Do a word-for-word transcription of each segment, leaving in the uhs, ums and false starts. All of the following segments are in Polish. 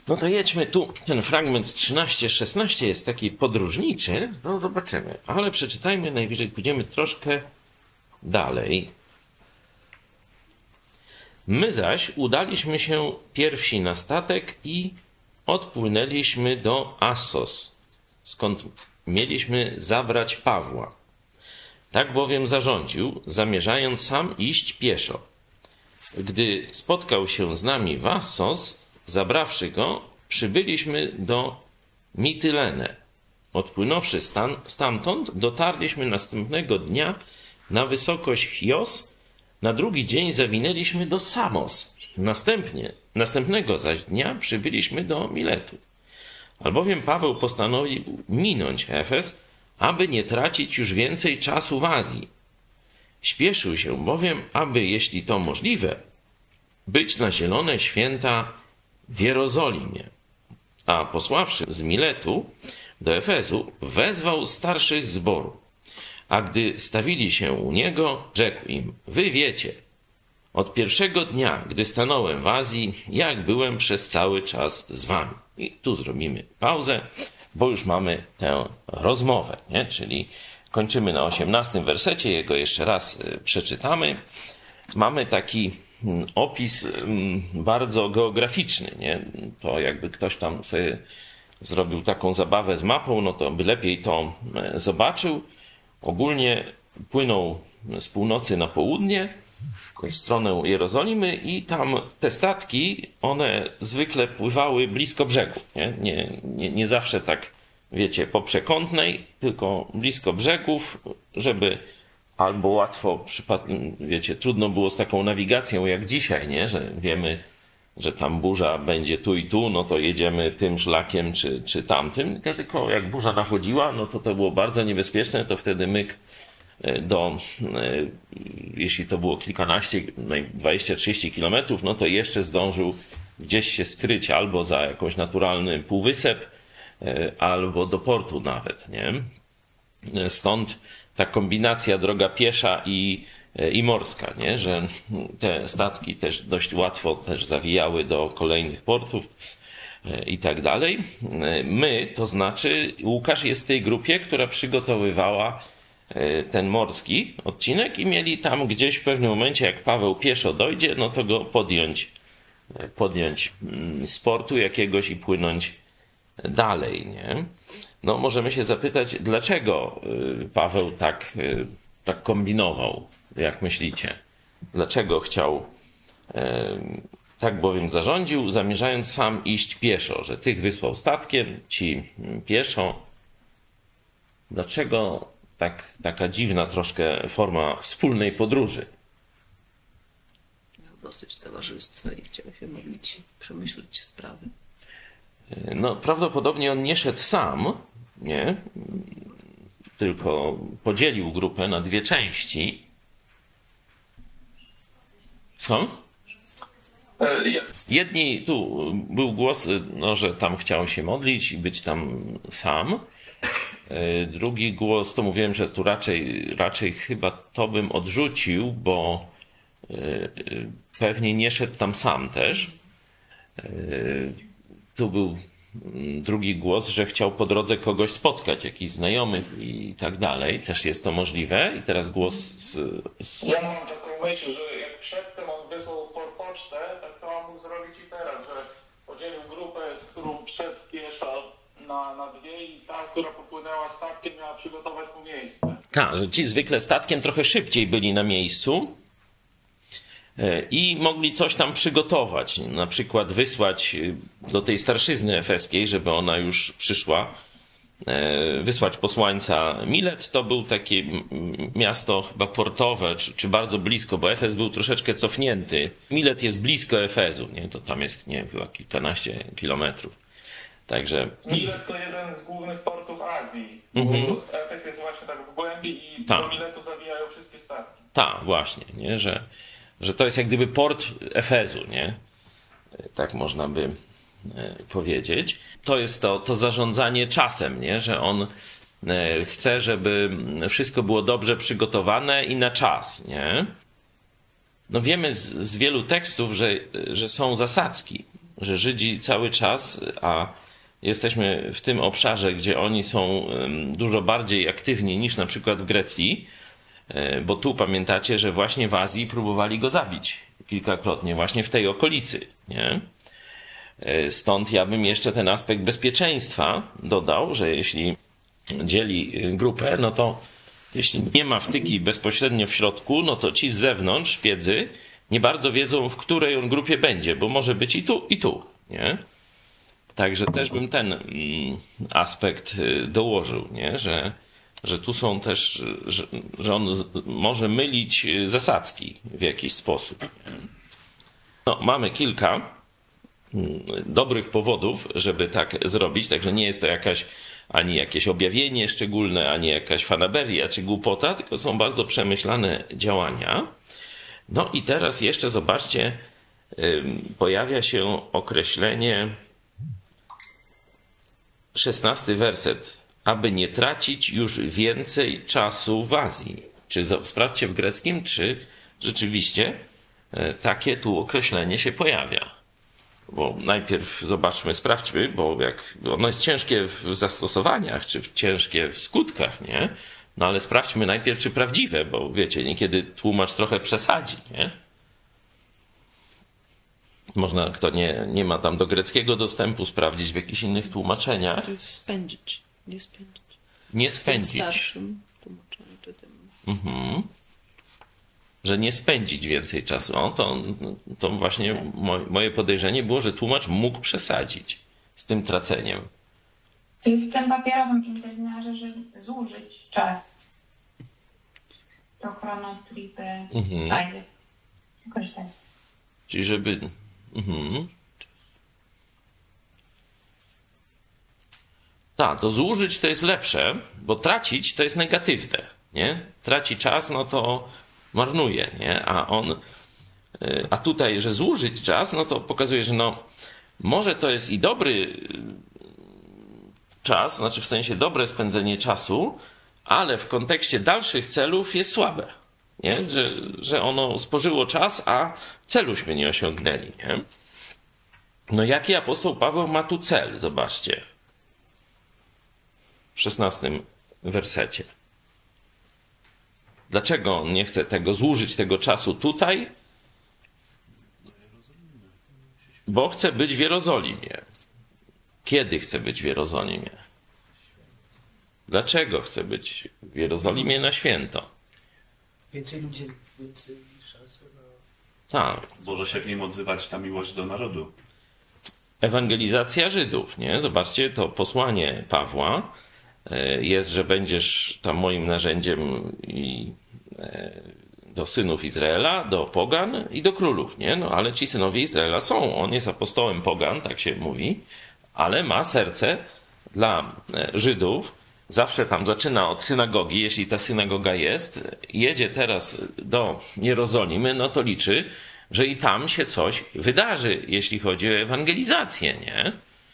No to jedźmy tu. Ten fragment trzynaście szesnaście jest taki podróżniczy. No zobaczymy. Ale przeczytajmy, najwyżej pójdziemy troszkę dalej. My zaś udaliśmy się pierwsi na statek i odpłynęliśmy do Assos, skąd mieliśmy zabrać Pawła. Tak bowiem zarządził, zamierzając sam iść pieszo. Gdy spotkał się z nami w Assos, zabrawszy go, przybyliśmy do Mitylene. Odpłynąwszy stan, stamtąd, dotarliśmy następnego dnia na wysokość Chios. Na drugi dzień zawinęliśmy do Samos. Następnie, następnego zaś dnia przybyliśmy do Miletu. Albowiem Paweł postanowił minąć Efes, aby nie tracić już więcej czasu w Azji. Śpieszył się bowiem, aby, jeśli to możliwe, być na zielone święta w Jerozolimie. A posławszy z Miletu do Efezu, wezwał starszych zboru. A gdy stawili się u niego, rzekł im: wy wiecie, od pierwszego dnia, gdy stanąłem w Azji, jak byłem przez cały czas z wami. I tu zrobimy pauzę, bo już mamy tę rozmowę, nie? Czyli kończymy na osiemnastym wersecie, jego jeszcze raz przeczytamy. Mamy taki opis bardzo geograficzny, nie? To jakby ktoś tam sobie zrobił taką zabawę z mapą, no to by lepiej to zobaczył. Ogólnie płynął z północy na południe, w stronę Jerozolimy i tam te statki, one zwykle pływały blisko brzegu. Nie, nie, nie, nie zawsze tak, wiecie, po przekątnej, tylko blisko brzegów, żeby albo łatwo, wiecie, trudno było z taką nawigacją jak dzisiaj, nie, że wiemy, że tam burza będzie tu i tu, no to jedziemy tym szlakiem czy, czy tamtym. Tylko jak burza nachodziła, no to to było bardzo niebezpieczne, to wtedy myk do, jeśli to było kilkanaście, dwadzieścia trzydzieści kilometrów, no to jeszcze zdążył gdzieś się skryć albo za jakiś naturalny półwysep, albo do portu nawet, nie? Stąd ta kombinacja droga piesza i i morska, nie? Że te statki też dość łatwo też zawijały do kolejnych portów i tak dalej. My, to znaczy Łukasz jest w tej grupie, która przygotowywała ten morski odcinek i mieli tam gdzieś w pewnym momencie, jak Paweł pieszo dojdzie, no to go podjąć, podjąć z portu jakiegoś i płynąć dalej, nie? No możemy się zapytać, dlaczego Paweł tak, tak kombinował. Jak myślicie? Dlaczego chciał? E, tak bowiem zarządził, zamierzając sam iść pieszo, że tych wysłał statkiem, ci pieszo. Dlaczego tak, taka dziwna troszkę forma wspólnej podróży? Miał dosyć towarzystwa i chciał się modlić, przemyśleć sprawy. No, prawdopodobnie on nie szedł sam, nie? Tylko podzielił grupę na dwie części. Co? Jedni, tu był głos, no, że tam chciał się modlić i być tam sam. Drugi głos, to mówiłem, że tu raczej, raczej chyba to bym odrzucił, bo pewnie nie szedł tam sam też. Tu był drugi głos, że chciał po drodze kogoś spotkać, jakichś znajomych i tak dalej. Też jest to możliwe. I teraz głos z... z... Ja mam taką myśl, że jak przedtem on wysłał pocztę, tak samo mógł zrobić i teraz, że podzielił grupę, z którą wszedł pieszo na, na dwie i ta, która popłynęła statkiem, miała przygotować mu miejsce. Tak, że ci zwykle statkiem trochę szybciej byli na miejscu i mogli coś tam przygotować, na przykład wysłać do tej starszyzny efeskiej, żeby ona już przyszła, wysłać posłańca. Milet to był takie miasto chyba portowe, czy, czy bardzo blisko, bo Efes był troszeczkę cofnięty. Milet jest blisko Efezu, nie? To tam jest, nie, chyba kilkanaście kilometrów. Także... Milet to jeden z głównych portów Azji. Mhm. Efes jest właśnie tak w głębi i Ta. do Miletu zawijają wszystkie statki. Tak, właśnie, nie? Że, że to jest jak gdyby port Efezu, nie? Tak można by powiedzieć. To jest to, to zarządzanie czasem, nie? Że on chce, żeby wszystko było dobrze przygotowane i na czas, nie? No wiemy z, z wielu tekstów, że, że są zasadzki. że Żydzi cały czas, a jesteśmy w tym obszarze, gdzie oni są dużo bardziej aktywni niż na przykład w Grecji, bo tu pamiętacie, że właśnie w Azji próbowali go zabić kilkakrotnie, właśnie w tej okolicy, nie? Stąd ja bym jeszcze ten aspekt bezpieczeństwa dodał, że jeśli dzieli grupę, no to jeśli nie ma wtyki bezpośrednio w środku, no to ci z zewnątrz, szpiedzy, nie bardzo wiedzą, w której on grupie będzie, bo może być i tu, i tu, nie? Także też bym ten aspekt dołożył, nie? Że, że tu są też, że, że on może mylić zasadzki w jakiś sposób. Nie? No, mamy kilka dobrych powodów, żeby tak zrobić, także nie jest to jakaś ani jakieś objawienie szczególne, ani jakaś fanaberia czy głupota, tylko są bardzo przemyślane działania. No i teraz jeszcze zobaczcie, pojawia się określenie, szesnasty werset, aby nie tracić już więcej czasu w Azji. Czy sprawdźcie w greckim, czy rzeczywiście takie tu określenie się pojawia. Bo najpierw zobaczmy, sprawdźmy, bo jak ono jest ciężkie w zastosowaniach, czy ciężkie w skutkach, nie? No ale sprawdźmy najpierw, czy prawdziwe, bo wiecie, niekiedy tłumacz trochę przesadzi, nie? Można, kto nie, nie ma tam do greckiego dostępu, sprawdzić w jakichś innych tłumaczeniach. To jest spędzić, nie spędzić. Nie W tym spędzić. starszym tłumaczeniu, czy tym... Mhm. Że nie spędzić więcej czasu. O, to, to właśnie moje podejrzenie było, że tłumacz mógł przesadzić z tym traceniem. To jest w tym papierowym interlinearze, że zużyć czas do chronotripy Mhm. zajdzie. Jakoś tak. Czyli żeby... Mhm. Tak, to zużyć to jest lepsze, bo tracić to jest negatywne, nie? Traci czas, no to marnuje, nie? A on... A tutaj, że zużyć czas, no to pokazuje, że no może to jest i dobry czas, znaczy w sensie dobre spędzenie czasu, ale w kontekście dalszych celów jest słabe, nie? Że, że ono spożyło czas, a celuśmy nie osiągnęli, nie? No jaki apostoł Paweł ma tu cel? Zobaczcie. W szesnastym wersecie. Dlaczego on nie chce tego zużyć, tego czasu tutaj? Bo chce być w Jerozolimie. Kiedy chce być w Jerozolimie? Dlaczego chce być w Jerozolimie na święto? Więcej ludzi, więcej szansy na... Tak. Może się w nim odzywać ta miłość do narodu. Ewangelizacja Żydów, nie? Zobaczcie, to posłanie Pawła jest, że będziesz tam moim narzędziem i do synów Izraela, do pogan i do królów, nie? No ale ci synowie Izraela są. On jest apostołem pogan, tak się mówi, ale ma serce dla Żydów. Zawsze tam zaczyna od synagogi, jeśli ta synagoga jest. Jedzie teraz do Jerozolimy, no to liczy, że i tam się coś wydarzy, jeśli chodzi o ewangelizację, nie?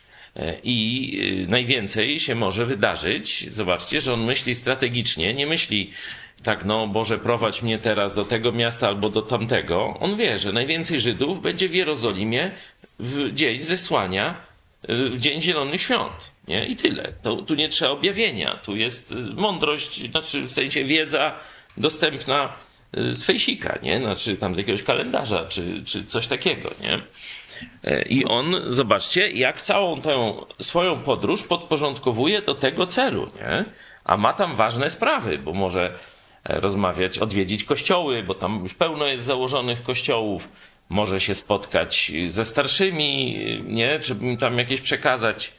I najwięcej się może wydarzyć. Zobaczcie, że on myśli strategicznie, nie myśli tak, no Boże, prowadź mnie teraz do tego miasta albo do tamtego. On wie, że najwięcej Żydów będzie w Jerozolimie w dzień zesłania, w dzień Zielonych Świąt, nie? I tyle. To, tu nie trzeba objawienia, tu jest mądrość, znaczy w sensie wiedza dostępna z fejsika, nie? Znaczy tam z jakiegoś kalendarza, czy, czy coś takiego, nie? I on, zobaczcie, jak całą tę swoją podróż podporządkowuje do tego celu, nie? A ma tam ważne sprawy, bo może rozmawiać, odwiedzić kościoły, bo tam już pełno jest założonych kościołów, może się spotkać ze starszymi, nie? Żeby im tam jakieś przekazać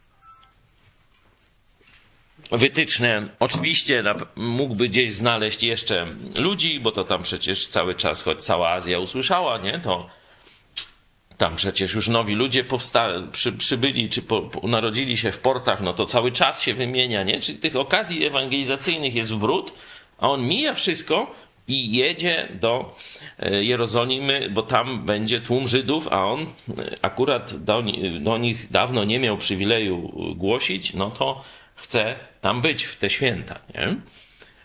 wytyczne. Oczywiście mógłby gdzieś znaleźć jeszcze ludzi, bo to tam przecież cały czas, choć cała Azja usłyszała, nie? To tam przecież już nowi ludzie powstali, przy, przybyli, czy po, po, narodzili się w portach, no to cały czas się wymienia, nie? Czyli tych okazji ewangelizacyjnych jest wbród, a on mija wszystko i jedzie do Jerozolimy, bo tam będzie tłum Żydów, a on akurat do, do nich dawno nie miał przywileju głosić, no to chce tam być w te święta, nie?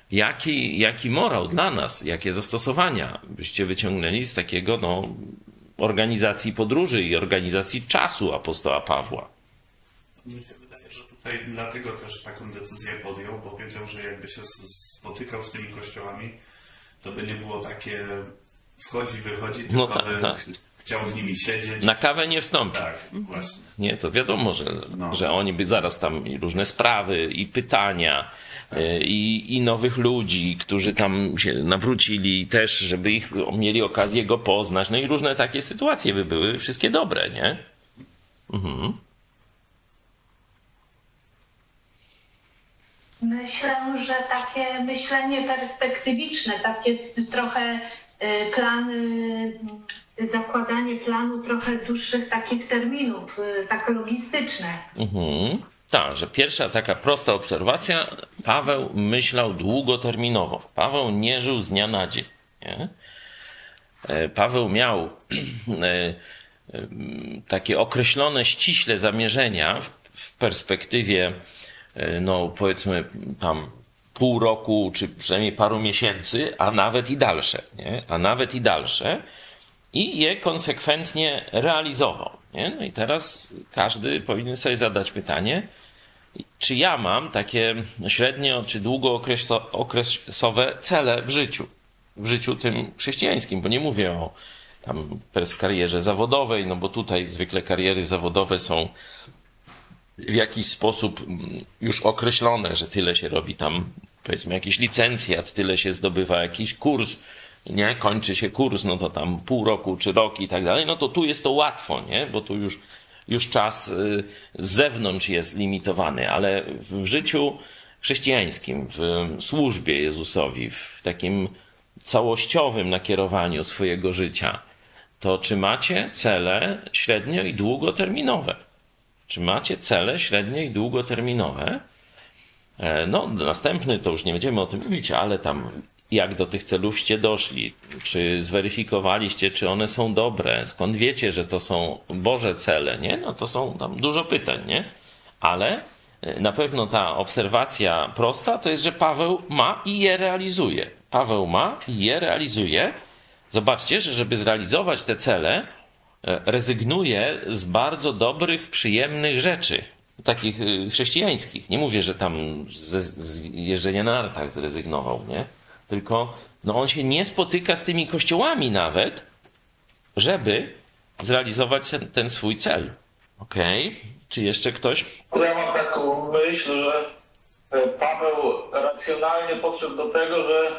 Jaki, jaki morał dla nas, jakie zastosowania byście wyciągnęli z takiego, no, organizacji podróży i organizacji czasu apostoła Pawła. Mi się wydaje, że tutaj dlatego też taką decyzję podjął, bo wiedział, że jakby się spotykał z tymi kościołami, to by nie było takie wchodzi, wychodzi, tylko No tak, by tak. chciał z nimi siedzieć. Na kawę nie wstąpi. Tak, właśnie. Nie, to wiadomo, że, No. że oni by zaraz tam i różne sprawy i pytania y, i, i nowych ludzi, którzy tam się nawrócili też, żeby ich mieli okazję go poznać. No i różne takie sytuacje by były, wszystkie dobre, nie? Mhm. Myślę, że takie myślenie perspektywiczne, takie trochę y, plany, y, zakładanie planu trochę dłuższych takich terminów, y, tak logistyczne. Mhm. Tak, że pierwsza taka prosta obserwacja, Paweł myślał długoterminowo. Paweł nie żył z dnia na dzień. Nie? E, Paweł miał e, e, takie określone ściśle zamierzenia w, w perspektywie, e, no powiedzmy tam pół roku, czy przynajmniej paru miesięcy, a nawet i dalsze. Nie? A nawet i dalsze. I je konsekwentnie realizował. Nie? No i teraz każdy powinien sobie zadać pytanie, czy ja mam takie średnio czy długookresowe cele w życiu, w życiu tym chrześcijańskim, bo nie mówię o tam karierze zawodowej, no bo tutaj zwykle kariery zawodowe są w jakiś sposób już określone, że tyle się robi tam, powiedzmy, jakiś licencjat, tyle się zdobywa jakiś kurs, nie, kończy się kurs, no to tam pół roku czy rok i tak dalej, no to tu jest to łatwo, nie, bo tu już, już czas z zewnątrz jest limitowany, ale w życiu chrześcijańskim, w służbie Jezusowi, w takim całościowym nakierowaniu swojego życia, to czy macie cele średnio i długoterminowe? Czy macie cele średnio i długoterminowe? No, następny, to już nie będziemy o tym mówić, ale tam jak do tych celówście doszli, czy zweryfikowaliście, czy one są dobre, skąd wiecie, że to są Boże cele, nie? No to są tam dużo pytań, nie? Ale na pewno ta obserwacja prosta to jest, że Paweł ma i je realizuje. Paweł ma i je realizuje. Zobaczcie, że żeby zrealizować te cele, rezygnuje z bardzo dobrych, przyjemnych rzeczy, takich chrześcijańskich. Nie mówię, że tam z, z jeżdżenia na nartach zrezygnował, nie? Tylko no on się nie spotyka z tymi kościołami nawet, żeby zrealizować ten, ten swój cel. Okej? Okay. Czy jeszcze ktoś? Ja mam taką myśl, że Paweł racjonalnie podszedł do tego, że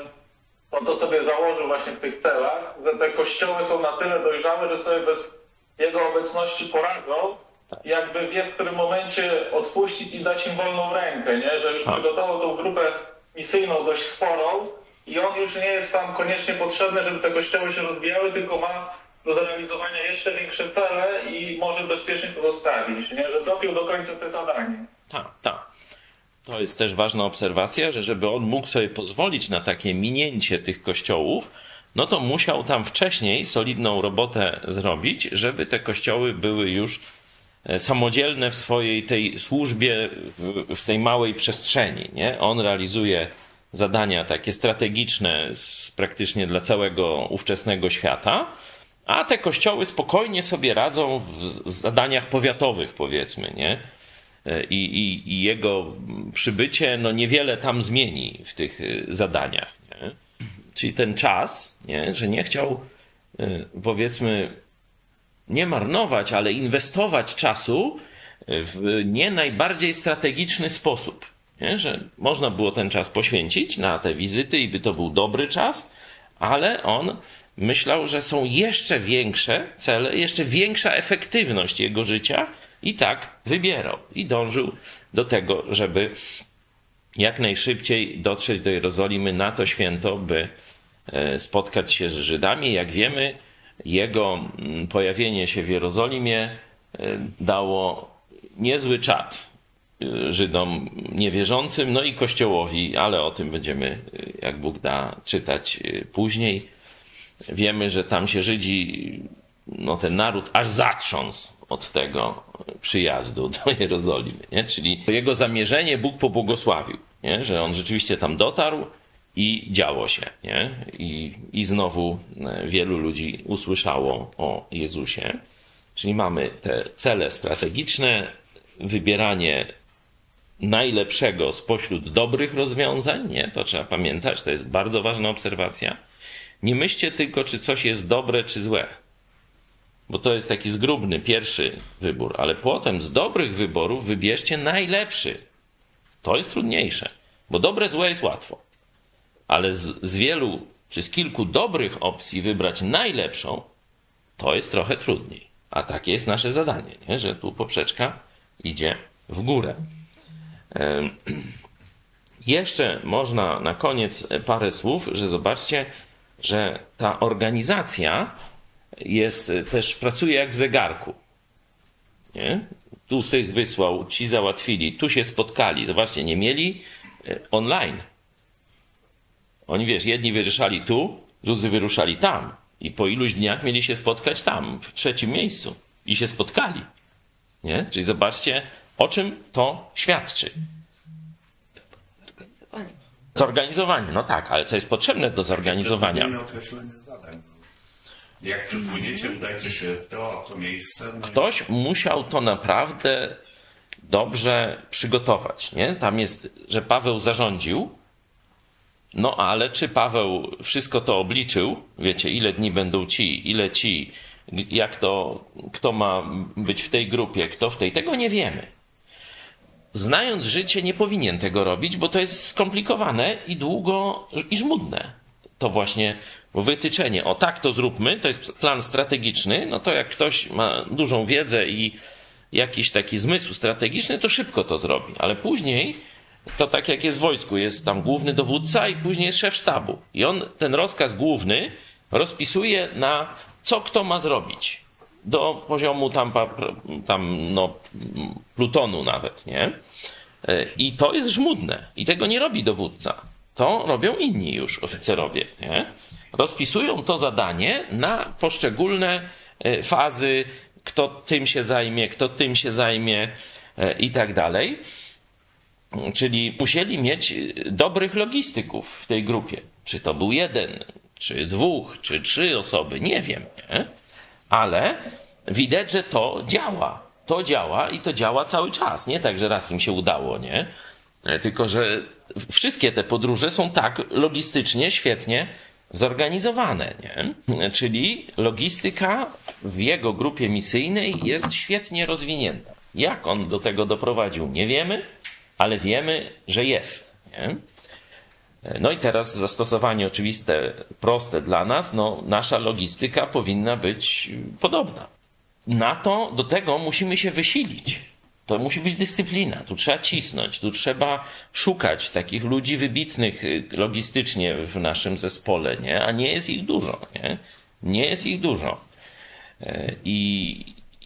on to sobie założył właśnie w tych celach, że te kościoły są na tyle dojrzałe, że sobie bez jego obecności poradzą. Tak. Jakby wie, w którym momencie odpuścić i dać im wolną rękę, nie? Że już A. przygotował tą grupę misyjną dość sporą i on już nie jest tam koniecznie potrzebny, żeby te kościoły się rozwijały, tylko ma do zrealizowania jeszcze większe cele i może bezpiecznie to zostawić, nie? Że dopiął do końca te zadanie. Tak, tak. To jest też ważna obserwacja, że żeby on mógł sobie pozwolić na takie minięcie tych kościołów, no to musiał tam wcześniej solidną robotę zrobić, żeby te kościoły były już samodzielne w swojej tej służbie, w, w tej małej przestrzeni. Nie? On realizuje zadania takie strategiczne z, praktycznie dla całego ówczesnego świata, a te kościoły spokojnie sobie radzą w zadaniach powiatowych, powiedzmy, nie? I, i, i jego przybycie no niewiele tam zmieni w tych zadaniach. Nie? Czyli ten czas, nie? Że nie chciał, powiedzmy, nie marnować, ale inwestować czasu w nie najbardziej strategiczny sposób. Nie? Że można było ten czas poświęcić na te wizyty i by to był dobry czas, ale on myślał, że są jeszcze większe cele, jeszcze większa efektywność jego życia i tak wybierał. I dążył do tego, żeby jak najszybciej dotrzeć do Jerozolimy na to święto, by spotkać się z Żydami. Jak wiemy, jego pojawienie się w Jerozolimie dało niezły czad Żydom niewierzącym, no i Kościołowi, ale o tym będziemy, jak Bóg da, czytać później. Wiemy, że tam się Żydzi, no ten naród aż zatrząsł od tego przyjazdu do Jerozolimy, nie? Czyli jego zamierzenie Bóg pobłogosławił, nie? Że on rzeczywiście tam dotarł I działo się, nie? I, I znowu wielu ludzi usłyszało o Jezusie. Czyli mamy te cele strategiczne, wybieranie najlepszego spośród dobrych rozwiązań, nie? To trzeba pamiętać, to jest bardzo ważna obserwacja. Nie myślcie tylko, czy coś jest dobre, czy złe. Bo to jest taki zgrubny, pierwszy wybór. Ale potem z dobrych wyborów wybierzcie najlepszy. To jest trudniejsze. Bo dobre, złe jest łatwo. Ale z, z wielu, czy z kilku dobrych opcji wybrać najlepszą, to jest trochę trudniej. A takie jest nasze zadanie, nie? Że tu poprzeczka idzie w górę. Ehm, jeszcze można na koniec parę słów, że zobaczcie, że ta organizacja jest też, pracuje jak w zegarku. Nie? Tu tych wysłał, ci załatwili, tu się spotkali. To właśnie nie mieli online. Oni, wiesz, jedni wyruszali tu, drudzy wyruszali tam. I po iluś dniach mieli się spotkać tam, w trzecim miejscu. I się spotkali. Nie? Czyli zobaczcie, o czym to świadczy. Zorganizowanie. Zorganizowanie, no tak, ale co jest potrzebne do zorganizowania? Precyzyjne określenie zadań. Jak przypłyniecie, udajcie się w to, to miejsce. No Ktoś musiał to naprawdę dobrze przygotować. Nie? Tam jest, że Paweł zarządził, no ale czy Paweł wszystko to obliczył? Wiecie, ile dni będą ci, ile ci, jak to, kto ma być w tej grupie, kto w tej, tego nie wiemy. Znając życie, nie powinien tego robić, bo to jest skomplikowane i długo i żmudne. To właśnie, bo wytyczenie, o tak to zróbmy, to jest plan strategiczny, no to jak ktoś ma dużą wiedzę i jakiś taki zmysł strategiczny, to szybko to zrobi. Ale później, to tak jak jest w wojsku, jest tam główny dowódca i później jest szef sztabu. I on ten rozkaz główny rozpisuje na co kto ma zrobić. Do poziomu tam, tam no, plutonu nawet, nie? I to jest żmudne. I tego nie robi dowódca. To robią inni już oficerowie, nie? Rozpisują to zadanie na poszczególne fazy, kto tym się zajmie, kto tym się zajmie i tak dalej. Czyli musieli mieć dobrych logistyków w tej grupie. Czy to był jeden, czy dwóch, czy trzy osoby, nie wiem, nie? Ale widać, że to działa. To działa i to działa cały czas. Nie tak, że raz im się udało, nie? Tylko, że wszystkie te podróże są tak logistycznie, świetnie zorganizowane, nie? Czyli logistyka w jego grupie misyjnej jest świetnie rozwinięta. Jak on do tego doprowadził, nie wiemy, ale wiemy, że jest, nie? No i teraz zastosowanie oczywiste, proste dla nas, no nasza logistyka powinna być podobna. Na to, do tego musimy się wysilić. To musi być dyscyplina, tu trzeba cisnąć, tu trzeba szukać takich ludzi wybitnych logistycznie w naszym zespole, nie? A nie jest ich dużo, nie? Nie jest ich dużo. I,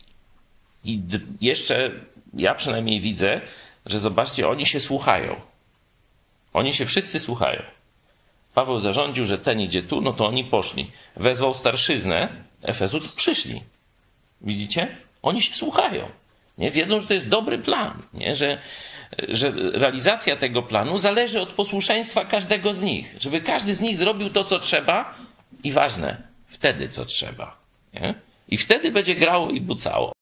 i jeszcze ja przynajmniej widzę, że zobaczcie, oni się słuchają. Oni się wszyscy słuchają. Paweł zarządził, że ten idzie tu, no to oni poszli. Wezwał starszyznę Efezu, to przyszli. Widzicie? Oni się słuchają. Nie? Wiedzą, że to jest dobry plan. Nie? Że, że realizacja tego planu zależy od posłuszeństwa każdego z nich. Żeby każdy z nich zrobił to, co trzeba i ważne, wtedy co trzeba. Nie? I wtedy będzie grało i bucało.